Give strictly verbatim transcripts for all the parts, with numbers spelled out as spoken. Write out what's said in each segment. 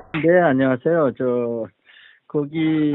네, 안녕하세요. 저, 거기,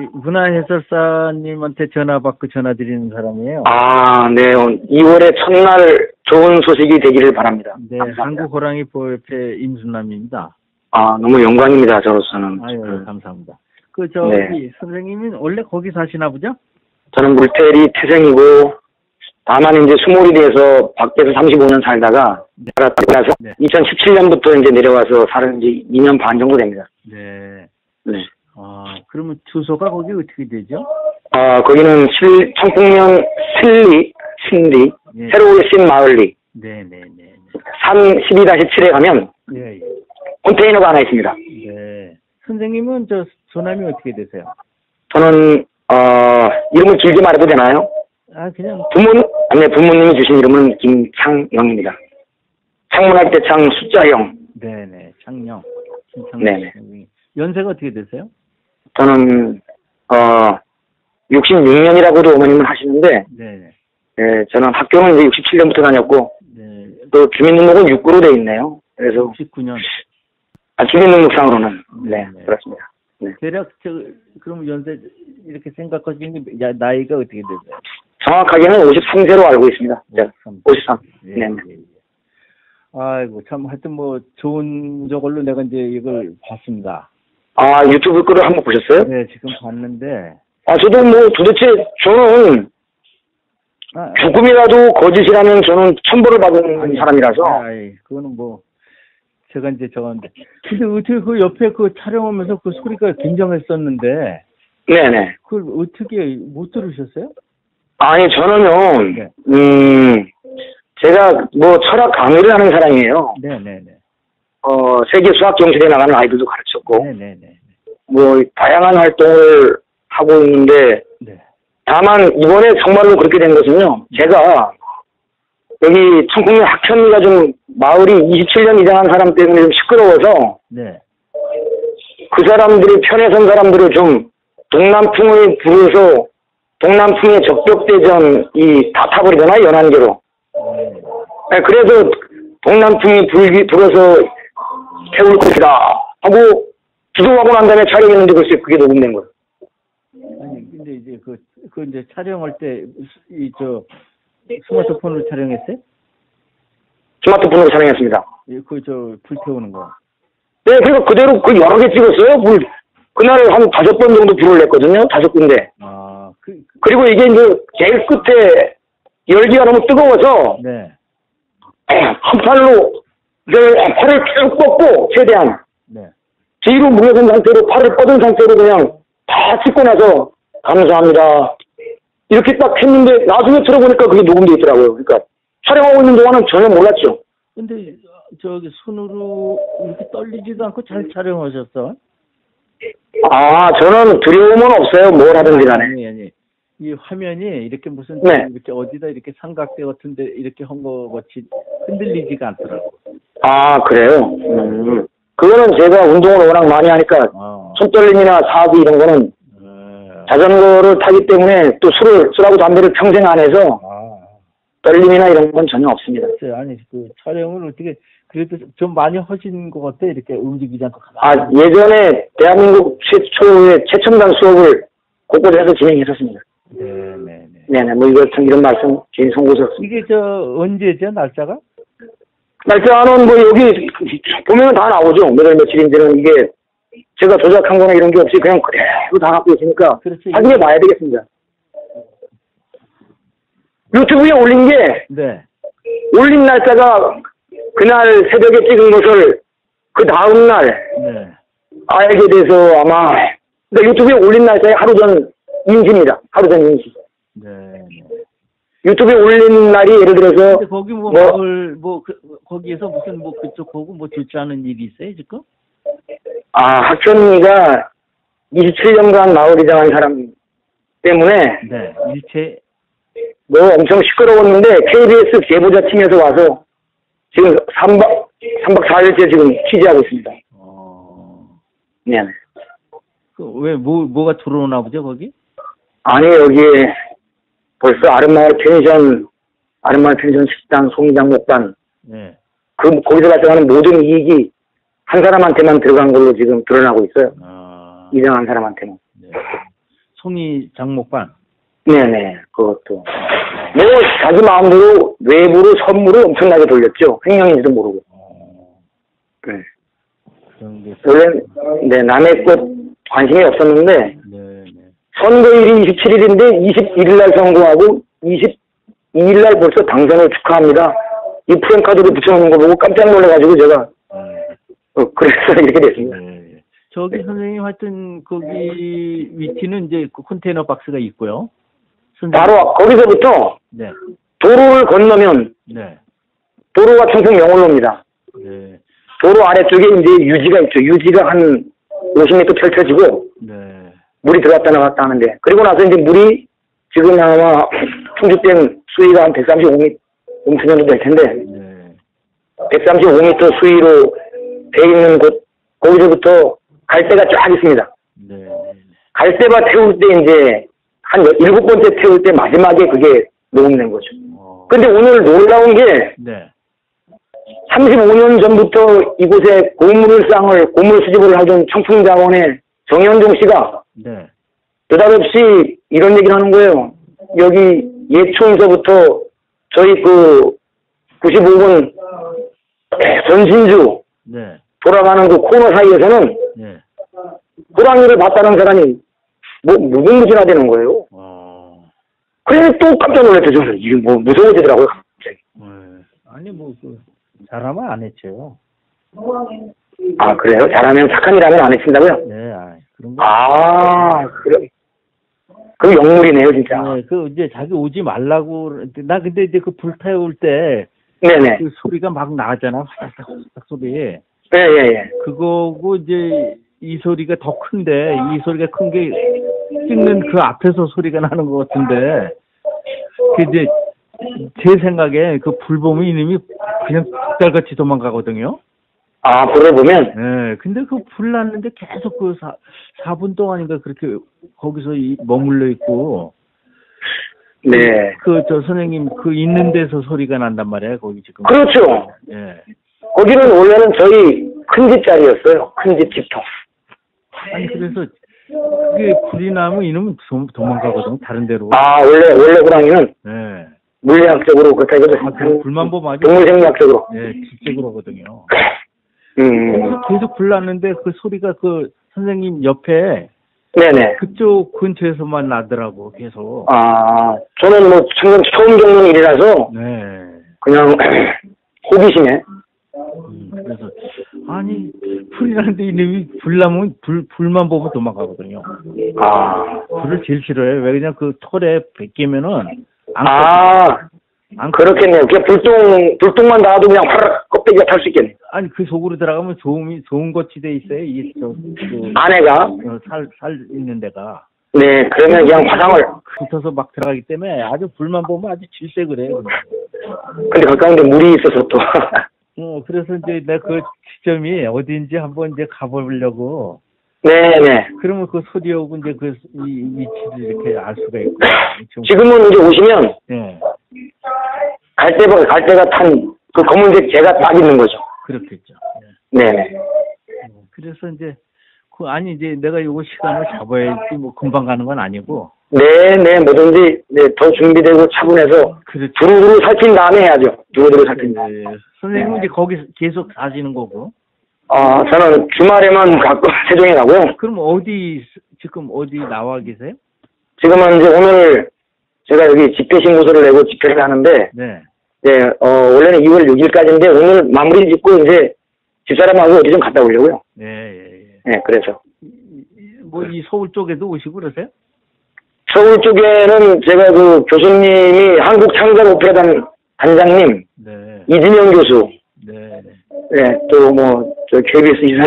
문화해설사님한테 전화 받고 전화 드리는 사람이에요. 아, 네. 이월의 첫날 좋은 소식이 되기를 바랍니다. 네, 감사합니다. 한국호랑이보협회 임순남입니다. 아, 너무 영광입니다, 저로서는. 아유, 음. 감사합니다. 그, 저기, 네. 선생님은 원래 거기 사시나 보죠? 저는 물테리 태생이고, 다만 이제 수몰이 돼서 밖에서 삼십오 년 살다가, 네. 나서 네. 이천십칠 년부터 이제 내려와서 사는 지 이 년 반 정도 됩니다. 네. 네. 아, 그러면 주소가 거기 어떻게 되죠? 아, 거기는 실, 청풍면 실리, 신리, 네. 새로우에 신 마을리, 네네네. 삼 십이 칠에 가면, 예, 예. 컨테이너가 하나 있습니다. 네. 선생님은 저, 소남이 어떻게 되세요? 저는, 어, 이름을 길게 말해도 되나요? 아, 그냥. 부모, 아니, 부모님이 주신 이름은 김창영입니다. 창문할 때 창 숫자 영. 네네, 창녕. 네네. 연세가 어떻게 되세요? 저는, 어, 육십육 년이라고도 어머님은 하시는데, 네네. 예, 저는 학교는 이제 육십칠 년부터 다녔고, 네. 또 주민등록은 육구로 돼 있네요. 그래서, 육십구 년. 아, 주민등록상으로는, 네, 네. 그렇습니다. 네. 대략, 저, 그럼 연세, 이렇게 생각하시는 게, 야, 나이가 어떻게 되세요? 정확하게는 오십삼 세로 알고 있습니다. 네, 오십삼. 오십삼. 예, 네. 예, 예. 아이고, 참, 하여튼 뭐, 좋은 저걸로 내가 이제 이걸 봤습니다. 아, 유튜브 거를 한번 보셨어요? 네, 지금 봤는데. 아, 저도 뭐, 도대체, 저는, 아, 조금이라도 거짓이라면 저는 천벌을 받은 아니, 사람이라서. 아이, 그거는 뭐, 제가 이제 저건데. 근데 어떻게 그 옆에 그 촬영하면서 그 소리가 굉장했었는데, 네네. 그걸 어떻게 못 들으셨어요? 아니, 저는요, 네. 음, 제가 뭐 철학 강의를 하는 사람이에요. 네네네. 어, 세계 수학 경실에 나가는 아이들도 가르쳤고, 네네네. 뭐, 다양한 활동을 하고 있는데, 네. 다만, 이번에 정말로 그렇게 된 것은요, 제가, 여기 청풍리 학현리가 좀, 마을이 이십칠 년 이상한 사람 때문에 좀 시끄러워서, 네. 그 사람들이 편에 선 사람들을 좀, 동남풍을 불어서, 동남풍의 적벽대전이 다 타버리잖아요, 연안계로. 네. 네, 그래서 동남풍이 불기, 불어서 태울 것이다 하고 기도하고 난 다음에 촬영했는데 글쎄 그게 녹음된 거예요. 아니, 근데 이제 그, 그 이제 촬영할 때, 이, 저, 스마트폰으로 촬영했어요? 스마트폰으로 촬영했습니다. 예, 그, 저, 불 태우는 거. 네, 그래서 그대로 그 여러 개 찍었어요. 불. 그날 한 다섯 번 정도 불을 냈거든요. 다섯 군데. 아, 그, 그 그리고 이게 이제 제일 끝에 열기가 너무 뜨거워서 네. 한 팔로 이제 팔을 쭉 뻗고 최대한 네. 뒤로 물러선 상태로 팔을 뻗은 상태로 그냥 다 찍고 나서 감사합니다. 이렇게 딱 했는데 나중에 들어보니까 그게 녹음돼 있더라고요. 그러니까 촬영하고 있는 동안은 전혀 몰랐죠. 근데 저기 손으로 이렇게 떨리지도 않고 잘 촬영하셨어? 아, 저는 두려움은 없어요. 뭘 하든지 간에. 아니, 아니. 이 화면이 이렇게 무슨 네. 이렇게 어디다 이렇게 삼각대 같은데 이렇게 한 거 같이 흔들리지가 않더라고. 아, 그래요? 음. 그거는 제가 운동을 워낙 많이 하니까 아. 손떨림이나 사기 이런 거는 네. 자전거를 타기 때문에 또 술을, 술하고 담배를 평생 안 해서 아. 떨림이나 이런 건 전혀 없습니다. 아니, 그 촬영을 어떻게 그래도 좀 많이 하신 것 같아. 이렇게 움직이지 않고. 아, 예전에 대한민국 최초의 최첨단 수업을 곳곳에서 진행했었습니다. 네네네. 네네, 뭐, 이거, 이런 말씀, 제일 송구스럽습니다. 이게 저, 언제죠, 날짜가? 날짜는 뭐, 여기, 보면 다 나오죠. 몇 월 며칠인지는 이게, 제가 조작한 거나 이런 게 없이 그냥 그대로 다 갖고 있으니까, 그렇지. 사진에 봐야 되겠습니다. 유튜브에 올린 게, 네. 올린 날짜가, 그날 새벽에 찍은 것을, 그 다음날, 네. 알게 돼서 아마, 그러니까 유튜브에 올린 날짜에 하루 전 인시입니다. 하루 전 인시. 네. 네. 유튜브에 올린 날이 예를 들어서 근데 거기 뭐, 뭐 마을, 뭐, 그, 거기에서 무슨 뭐 그쪽 보고 뭐 좋지 않은 일이 있어요, 지금? 아, 학현이가 이십칠 년간 마을이장한 사람 때문에 네. 일체. 뭐 엄청 시끄러웠는데 케이비에스 제보자팀에서 와서 지금 삼 박, 삼 박 사 일째 지금 취재하고 있습니다. 어. 네네. 그, 왜, 뭐, 뭐가 들어오나 보죠, 거기? 아니, 여기에 벌써 아름마을 펜션, 아름마을 펜션 식당, 송이장 목단, 네. 그, 거기서 발생하는 모든 이익이 한 사람한테만 들어간 걸로 지금 드러나고 있어요. 아, 이상한 사람한테는. 네. 송이 장목반. 네네, 그것도. 뭐, 자기 마음대로 외부로 선물을 엄청나게 돌렸죠. 횡령인지도 모르고. 어, 네. 그런 게. 원래, 네, 남의 것 관심이 없었는데, 네, 네. 선거일이 이십칠 일인데, 이십일 일 날 선거하고, 이십이 일 날 벌써 당선을 축하합니다. 이 프랭카드를 붙여놓는 거 보고 깜짝 놀라가지고 제가, 네. 어, 그래서 이렇게 됐습니다. 네. 저기 선생님 하여튼 거기 위치는 이제 그 컨테이너 박스가 있고요. 선생님. 바로 거기서부터 네. 도로를 건너면 네. 도로가 충북 영월로입니다. 네. 도로 아래쪽에 이제 유지가 있죠. 유지가 한 오십 미터 펼쳐지고 네. 물이 들어갔다 나갔다 하는데 그리고 나서 이제 물이 지금 아마 충주댐 수위가 한 백삼십오 미터 정도 될 텐데 네. 백삼십오 미터 수위로 돼 있는 곳 거기서부터 갈대가 쫙 있습니다. 네. 갈대밭 태울 때 이제 한 일곱 번째 태울 때 마지막에 그게 녹음된 거죠. 어. 근데 오늘 놀라운 게 네. 삼십오 년 전부터 이곳에 고물상을, 고물 수집을 하던 청풍자원의 정현종 씨가 네. 느닷없이 이런 얘기를 하는 거예요. 여기 예초에서부터 저희 그 구십오 번 전신주 네. 돌아가는 그 코너 사이에서는 네. 호랑이를 봤다는 사람이 뭐 무궁무진하다는 거예요. 어. 그래서 또 깜짝 놀랐죠. 저는 이게 뭐 무서워지더라고요. 갑자기. 네. 아니 뭐 그 잘하면 안 했죠. 아 그래요? 잘하면 착한 일 하면 안 해친다고요? 네. 아, 그런 거. 아 그래. 그 영물이네요 진짜. 네. 그 이제 자기 오지 말라고 나 근데 이제 그 불 태울 때 네네. 그 소리가 막 나잖아. 화닥닥 화닥닥 소리. 예예예. 그거고 이제 이 소리가 더 큰데 이 소리가 큰 게 찍는 그 앞에서 소리가 나는 것 같은데 그 이제 제 생각에 그 불 보면 이놈이 그냥 달같이 도망가거든요. 아 불을 보면. 네, 근데 그 불 났는데 계속 그 사, 사 분 동안인가 그렇게 거기서 이, 머물러 있고. 네. 그 저 선생님 그 있는 데서 소리가 난단 말이에요. 거기 지금. 그렇죠. 예. 거기는 원래는 저희 큰 집자리였어요. 큰 집 집통. 아니 그래서 그게 불이 나면 이놈은 도, 도망가거든. 다른 데로. 아 원래 원래 호랑이는 네. 물리학적으로 그렇게 해서 아, 그 불만 보면 아주. 동물생리학적으로. 네, 진짜 그러거든요. 음. 그래서 계속 불 났는데 그 소리가 그 선생님 옆에 네네. 그쪽 근처에서만 나더라고 계속. 아 저는 뭐 처음 처음 겪는 일이라서 네. 그냥 호기심에. 음, 그래서 아니 불이 나는데 이놈이 불 나면 불 불만 보면 도망가거든요. 아. 불을 제일 싫어해요. 왜 그냥 그 털에 베끼면은 안 아. 안 그렇겠네요. 그냥 불똥 불똥만 닿아도 그냥 화락 껍데기가 탈 수 있겠네. 아니 그 속으로 들어가면 좋은 좋은 것이 돼 있어요. 이저그 안에가. 살 살 있는 데가. 네, 그러면 그냥 화상을. 붙어서 막 들어가기 때문에 아주 불만 보면 아주 질색 그래요. 근데 가까운데 물이 있어서 또. 어 그래서 이제 내가 그 지점이 어디인지 한번 이제 가보려고. 네네. 그러면 그 소리하고 이제 그 이 위치를 이렇게 알 수가 있고. 지금은 이제 오시면 네. 갈대가 갈대가 탄 그 검은색 재가 딱 있는 거죠. 그렇겠죠. 네. 네네. 어, 그래서 이제 그 아니 이제 내가 요거 시간을 잡아야지 뭐 금방 가는 건 아니고. 네네 뭐든지 네, 더 준비되고 차분해서 그렇죠. 두루두루 살핀 다음에 해야죠. 두루두루 살핀 다음에. 네. 선생님은 이제 거기 계속 사시는 거고. 아 저는 주말에만 가끔 세종에 가고요. 그럼 어디 지금 어디 나와 계세요? 지금은 이제 오늘 제가 여기 집회 신고서를 내고 집회를 하는데 네. 네, 어, 원래는 이월 육일까지인데 오늘 마무리 짓고 이제 집사람하고 어디 좀 갔다 오려고요. 네, 예, 예. 네, 그래서. 뭐 이 서울 쪽에도 오시고 그러세요? 서울 쪽에는 제가 그 교수님이 한국창작오페라단 단장님, 네. 이진영 교수, 네. 네, 또 뭐, 저 케이비에스 이사님,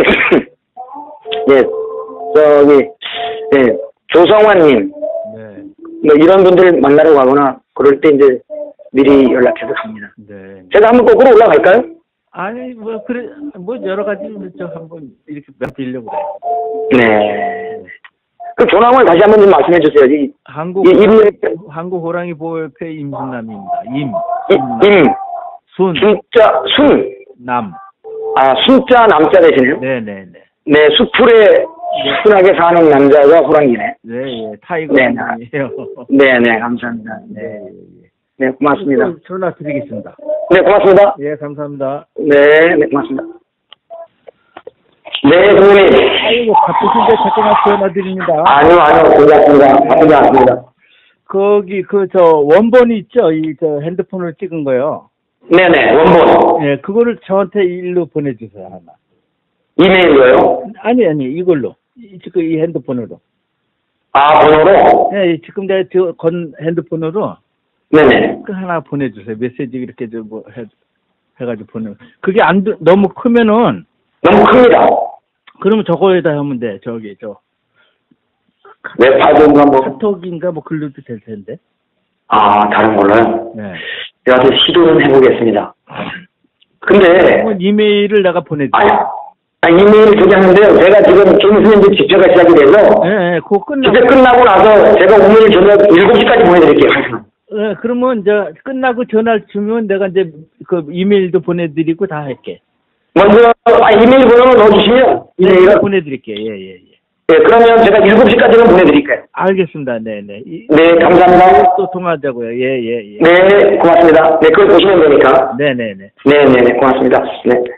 네, 저기, 네, 조성환님, 네. 뭐 이런 분들 만나러 가거나 그럴 때 이제 미리 연락해서 갑니다. 네. 제가 한번 거꾸로 올라갈까요? 아니 뭐 그래 뭐 여러 가지 저 한번 이렇게 말드리려고 그래요. 네. 그 조남을 다시 한번 좀 말씀해 주세요. 이, 한국 이, 임, 한국 호랑이 보호협회 임순남입니다. 임. 임, 임, 순. 진짜, 순. 남. 아, 순자 남자 되시네요. 네네네. 네, 수풀에 순하게 사는 남자가 호랑이네. 네, 예. 타이거. 네, 이에요. 네, 네, 감사합니다. 네, 네, 예. 네, 고맙습니다. 또 전화 드리겠습니다. 네, 고맙습니다. 예, 감사합니다. 네, 네, 고맙습니다. 네, 선생님. 아이고, 바쁘신데 잠깐만 전화 드립니다. 아니요, 아니요, 괜찮습니다. 바쁘지 않습니다. 거기, 그, 저, 원본이 있죠? 이, 저, 핸드폰으로 찍은 거요. 네네, 원본. 예, 그거를 저한테 일로 보내주세요, 하나. 이메일로요? 아니, 아니, 이걸로. 이, 지금 이 핸드폰으로. 아, 번호로? 예, 지금 내가 저, 건 핸드폰으로 네네. 그 하나 보내주세요. 메시지 이렇게 저, 뭐, 해, 해가지고 보내. 그게 안, 돼- 너무 크면은, 너무 큽니다. 그러면 저거에다 하면 돼. 저기, 저, 웹하드인가 뭐. 카톡인가 뭐 글로도 될 텐데. 아, 다른 걸로요? 네. 제가 좀 시도는 해보겠습니다. 근데, 그러면 이메일을 내가 보내드릴게요. 아니, 아, 이메일 저기 하는데요. 제가 지금 좀 있으면 이제 집회가 시작이 돼서, 예, 예, 그거 끝나고. 집회 끝나고 나서 제가 오늘 저녁 일곱 시까지 보내드릴게요. 예, 그러면 이제 끝나고 전화를 주면 내가 이제 그 이메일도 보내드리고 다 할게. 먼저, 아, 이메일 번호를 넣어주시면, 이메일을. 네, 보내드릴게요. 예, 예, 예. 네, 그러면 제가 일곱 시까지는 보내드릴게요. 알겠습니다. 네, 네. 이- 네, 감사합니다. 또 통화하자고요. 예, 예, 예. 네, 고맙습니다. 네, 그걸 보시면 되니까. 네, 네, 네. 네, 네, 네, 고맙습니다. 네.